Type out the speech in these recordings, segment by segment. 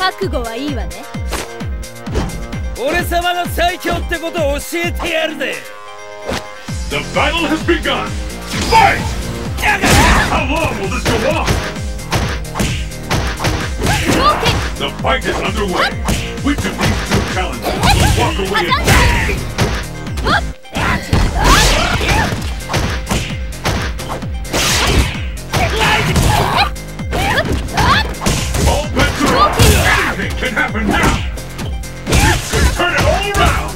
覚悟はいいわね。 俺様が最強ってことを教えてやるぜ。 The battle has begun! Fight! How long will this go on? The fight is underway. Which of these two challenges will walk away in victory? All bets are off. Anything can happen now. This could turn it all around.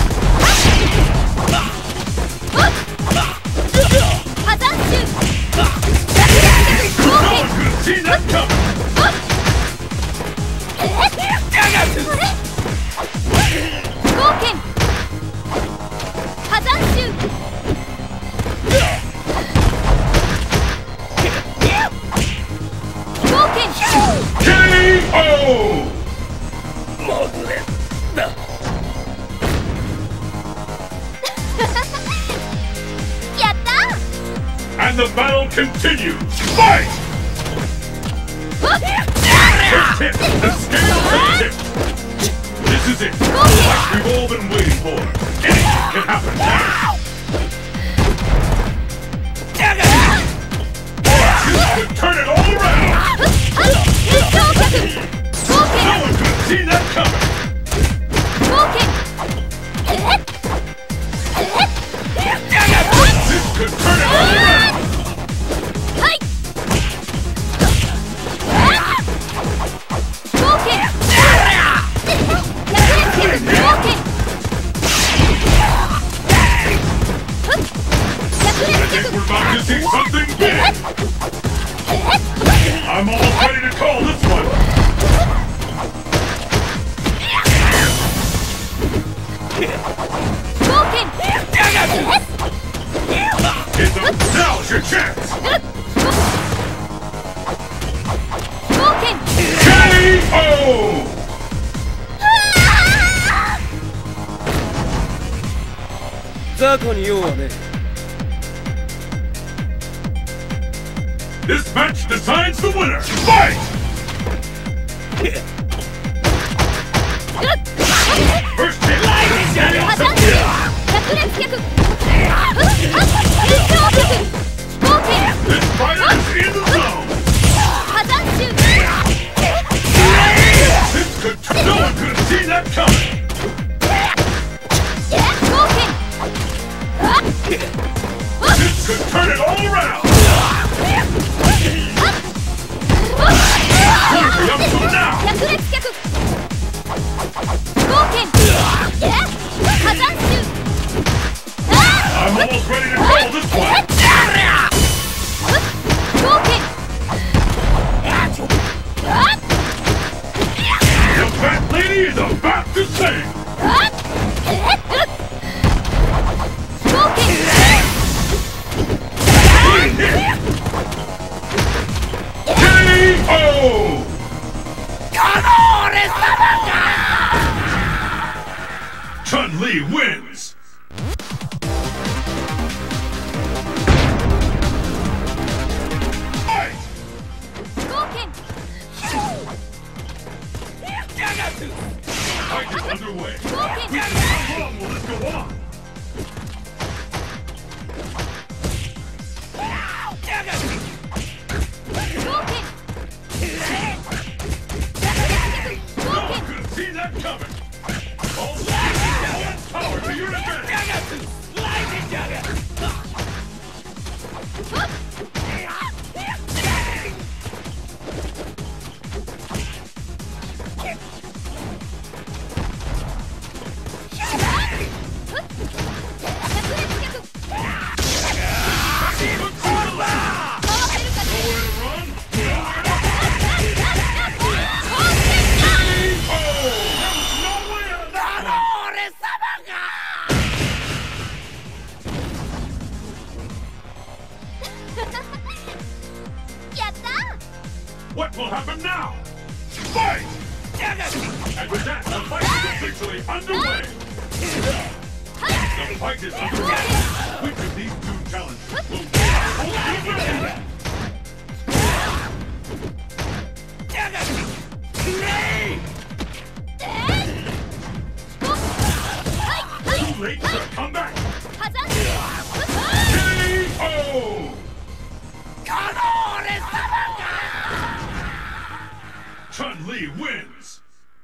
No one could have seen that coming. And the battle continues! Fight! First hit! The scale has tipped! This is it! The fight we've all been waiting for! Anything can happen now! This could turn it all around! No one could have seen that coming! This could turn it all around! We're about to see something big! I'm almost ready to call this one! Now's your chance! K.O. This match decides the winner! Fight! First hit! This fighter is in the zone! This could turn... No one could have seen that coming! This could turn it all around! Hurry up to now! I'm almost ready to call this one! The fat lady is about to sing! K.O. Chun-Li wins! Fight! Fight is underway! How long will this go on? No one could have seen that coming! All power to your advantage! What will happen now? Fight! And with that, the fight is officially underway! The fight is underway! Which of these two challenges will win? Chun-Li wins!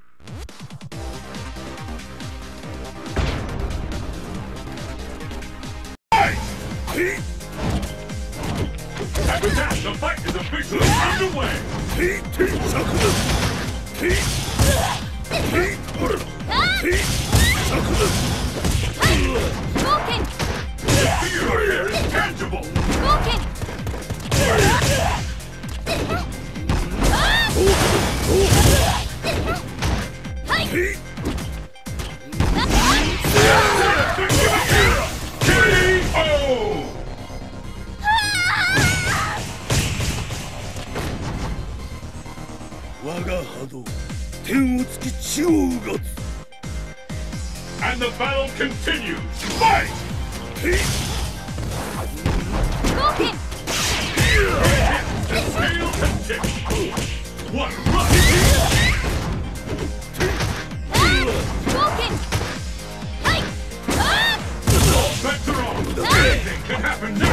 Fight! And with that, the fight is officially underway! The fear here is tangible! And the battle continues! Fight! The scale has tipped! One rush! All bets are on! Anything can happen now!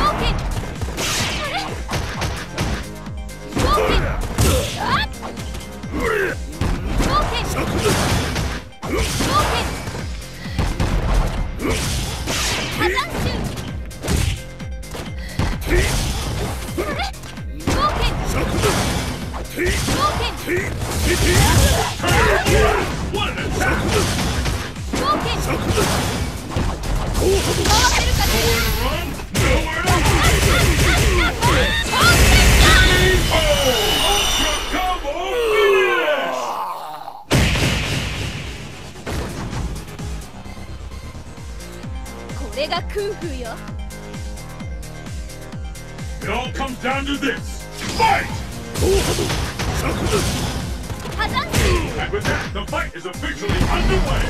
What an attack! Nowhere to run, nowhere to hide! Ultra combo finish! It all comes down to this. Fight! And with that, the fight is officially underway!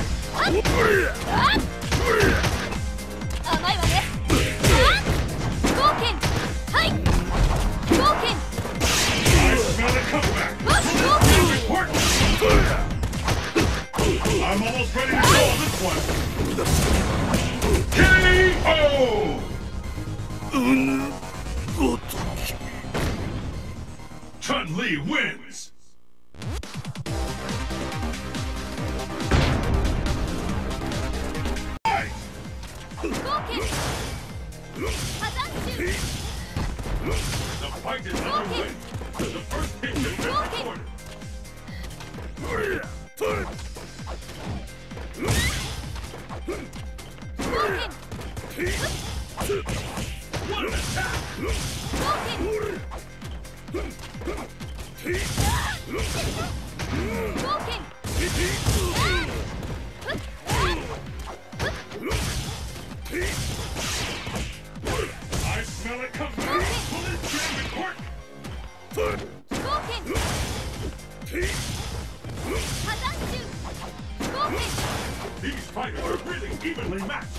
I smell a comeback! Important! I'm almost ready to call this one! KO! Chun-Li wins! The fight is underway. The first hit has been recorded. What an attack! I smell it coming! Pull it down the court! These fighters are really evenly matched!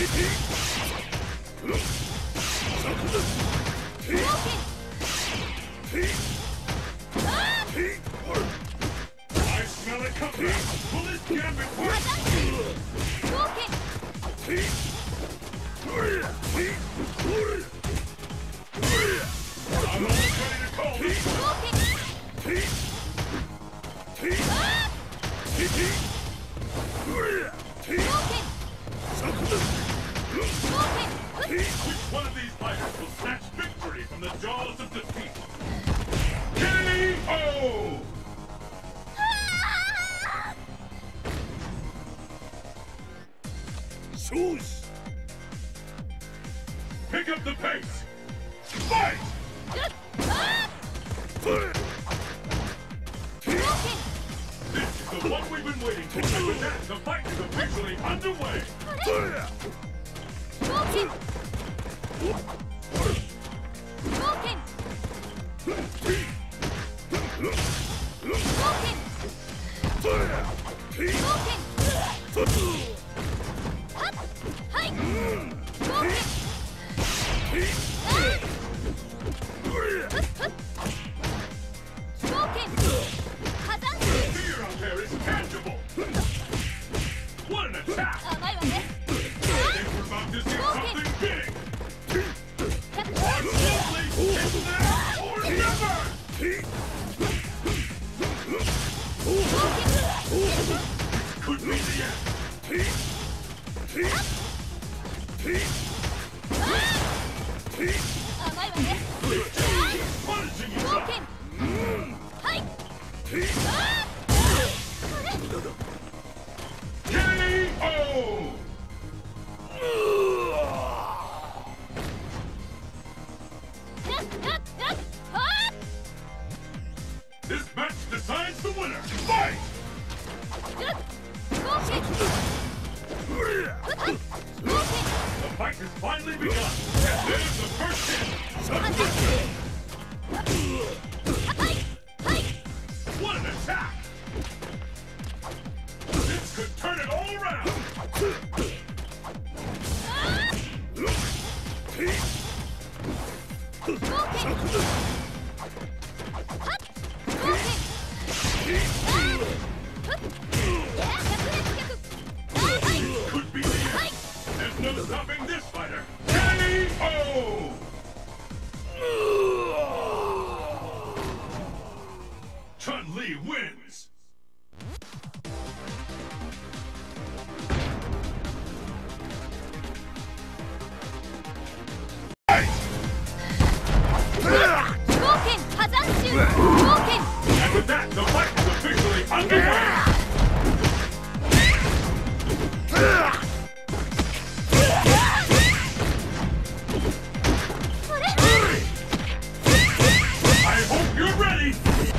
I smell it coming! Pull it down the court! I'm almost ready to call this one! Which one of these fighters will snatch victory from the jaws of defeat? KO! Pick up the pace! Fight! This is the one we've been waiting for, and with that, the fight is officially underway! Fear out there is tangible! What an attack! I think we're about to see something big! Absolutely! It's now or never! Punishing yourself. KO! This match decides the winner. Fight! The fight has finally begun. And there's the first hit. What an attack! This could turn it all around. Could be the end. There's no stopping this fighter. KO! Chun-Li wins. And with that, the fight is officially underway. I hope you're ready.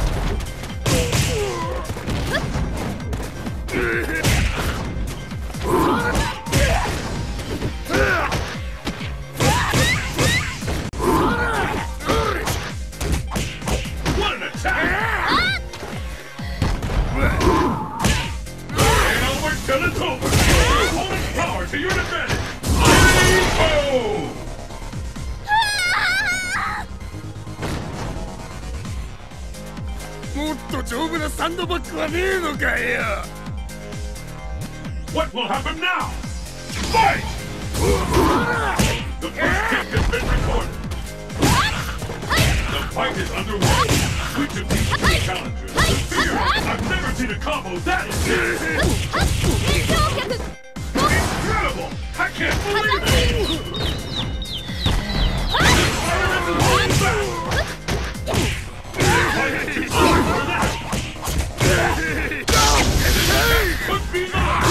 What an attack! Ain't over till it's over. Opponent's power to your advantage. KO! What will happen now? Fight! The first kick has been recorded. The fight is underway. Which of these three challengers is fear? I've never seen a combo that intense. Incredible! I can't believe it! This fighter isn't holding back. I had too hard for that. And this attack could be mine.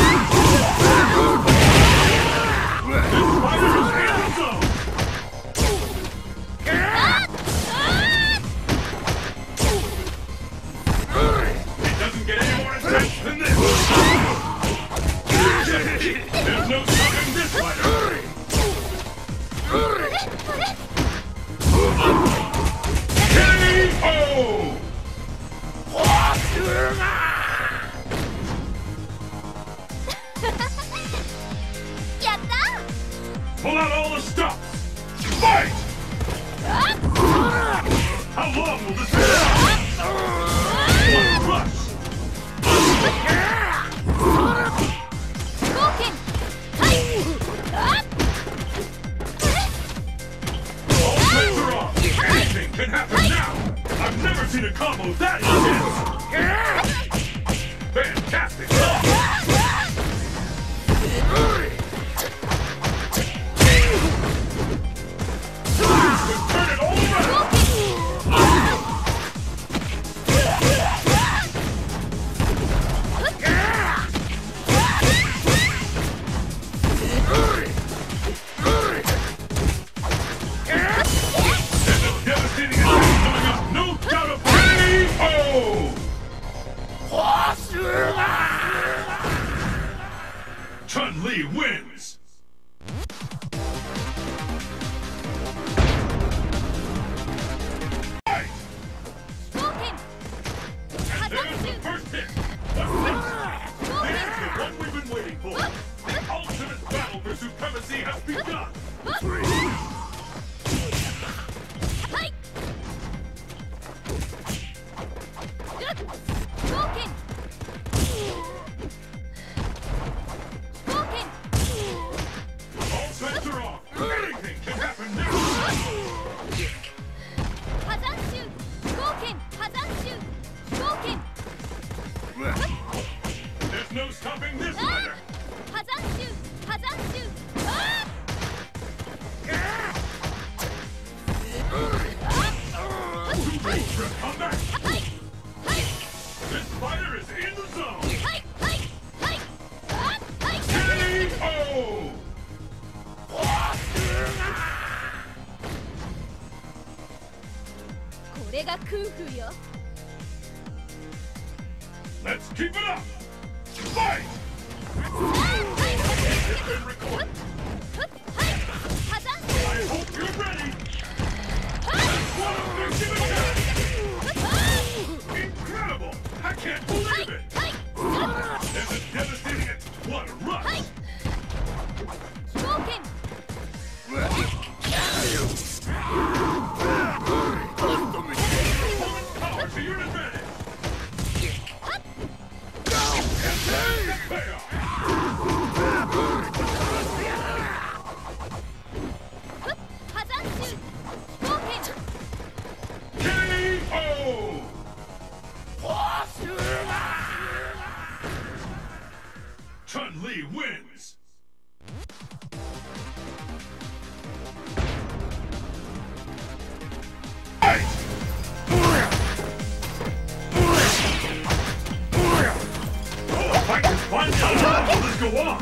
This fighter is in the zone. It doesn't get any more intense than this. There's no stopping this fighter. KO! Pull out all the stops! Fight! How long will this last? One rush! All bets are off! Anything can happen now! I've never seen a combo that intense! Fantastic! Turn it all around! There's a devastating attack coming up, no doubt about it! KO! Chun-Li wins! And there's the first hit! What's next? This is the one we've been waiting for! The ultimate battle for supremacy has begun! All bets are off! Anything can happen now! There's no stopping this fighter! Ultra comeback! This fighter is in the zone! KO! Let's keep it up! Fight! I hope you're ready! What a victory! Incredible! I can't believe it! There's a devastating hit! What a rush! Power to your advantage! And there's the payoff! Chun-Li wins! Fight! Oh, fight is fun! Let's go on!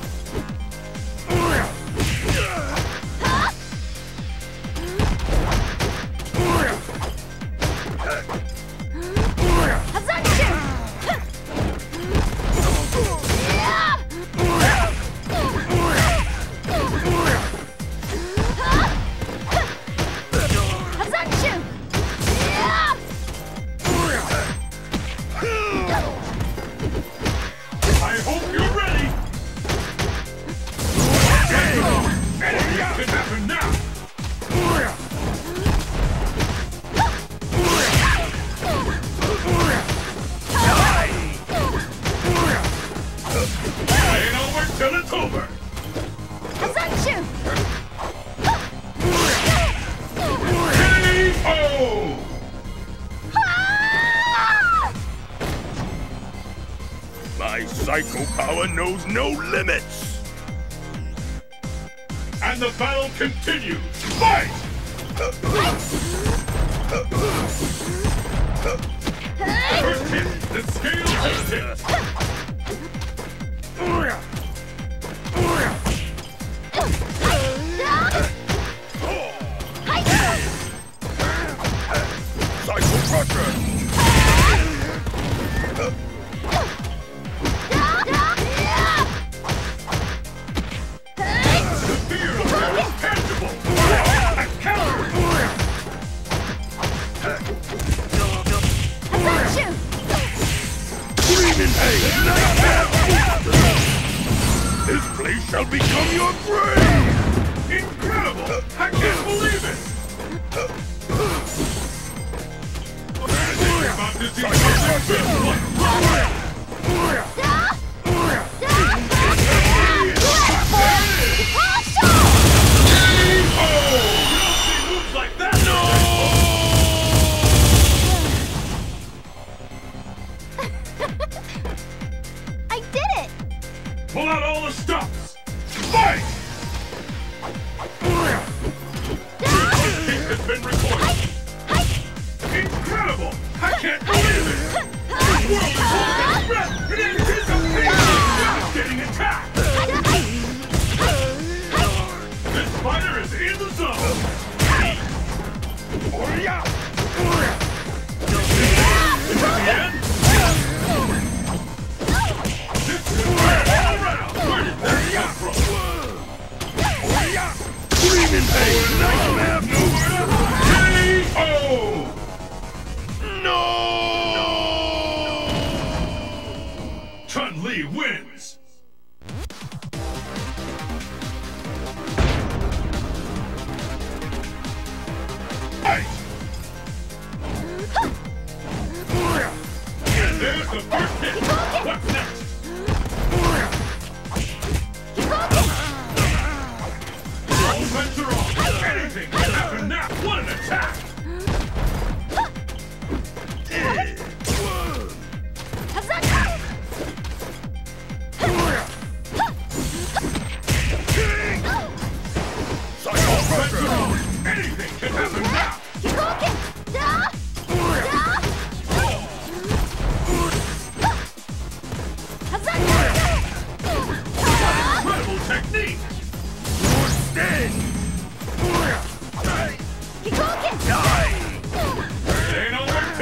I hope you're ready! Anything can happen now! Ain't over till it's over! KO! My psycho power knows no limits! And the battle continues! Fight! First hit, the scale has tipped! Psycho crusher! The fear of her is tangible! A counter! Screaming pain! Nightmare! This place shall become your grave! Incredible! I can't believe it! About to see something good! Moves like that! I did it! Pull out all the stops! Fight! Kick has been recorded! Incredible! I can't believe it! This world is holding its breath in anticipation! Devastating attack! This fighter is in the zone! Is it the end? This is all around! Where did that come from? Screaming pain! Nightmare! KO! No! Chun-Li wins! Fight! And there's the first hit! What's next? All bets are off! Anything can happen now! What an attack!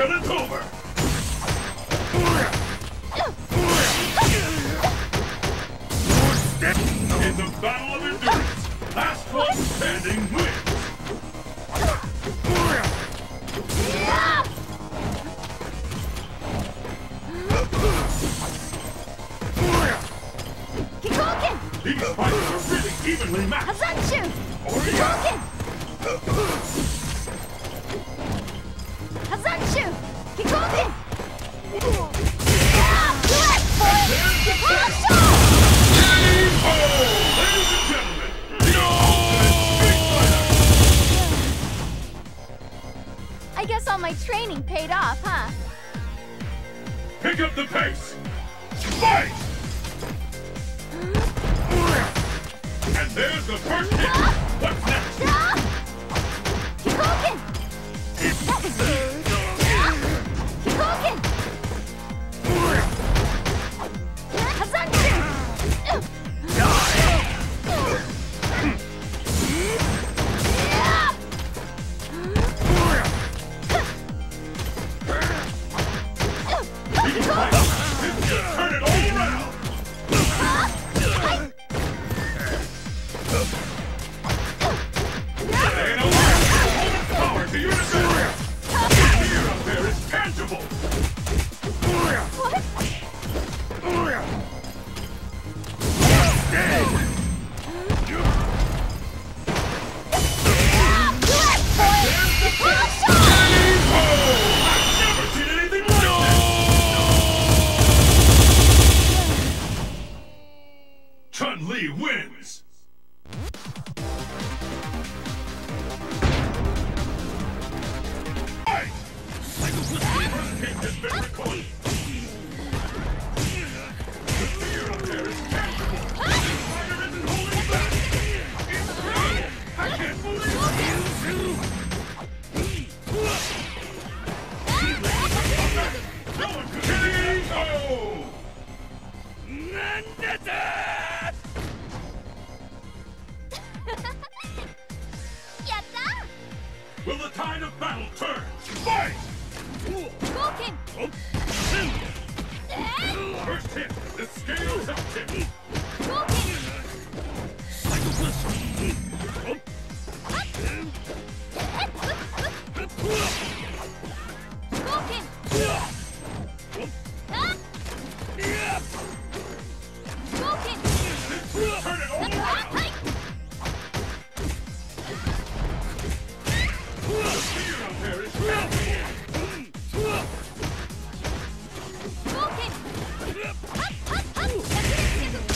till it's over! In the battle of endurance, last one standing wins! These fights are really evenly matched! Hazanchu! Kikoken! Hazanchu! Kikoken! There's the battle! Ladies and gentlemen, the ultimate street fighter! I guess all my training paid off, huh? Pick up the pace! Fight! And there's the first hit! What's next? Kikoken! That was weird. Kikoken! Hazanchu! These fights, this just turn it all around! Ain't no power to your defense! The fear up there is tangible! I've never seen anything like this! Chun-Li wins! Fight! First hit has been recorded. The fear up there is tangible. This fighter isn't holding back. It's real. I can't believe it. No one could hit it. Oh! Yatta! Will the tide of battle turn? Fight! Kikoken! First hit, the scales have tipped. Kikoken! Kikoken! Kikoken! Turn it all around! The fear up there is tangible. Kikoken!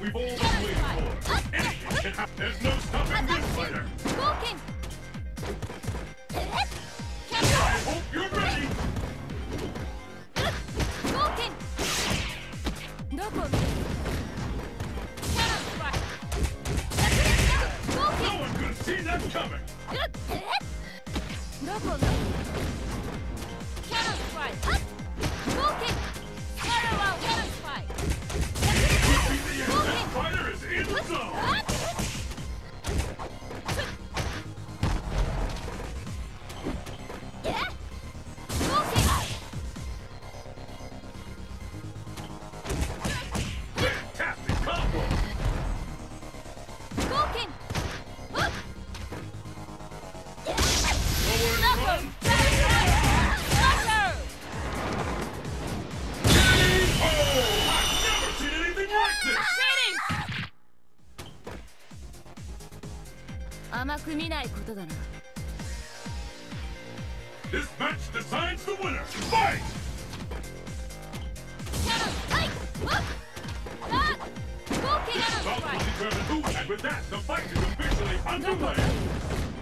we've all been waiting for. Anything can happen. There's no stopping this fighter. Goken. I hope you're ready. Goken. Double. Cannon strike. No Goken. one could have seen that coming. Double. Cannon strike. Goken. Parallel cannon strike. The insect fighter is in the zone. Fantastic combo. Goken. Forward run. Oh, I've never seen anything like this. 甘く見ないことだな。 This match decides the winner. Fight! This bout will determine who, and with that, the fight is officially underway.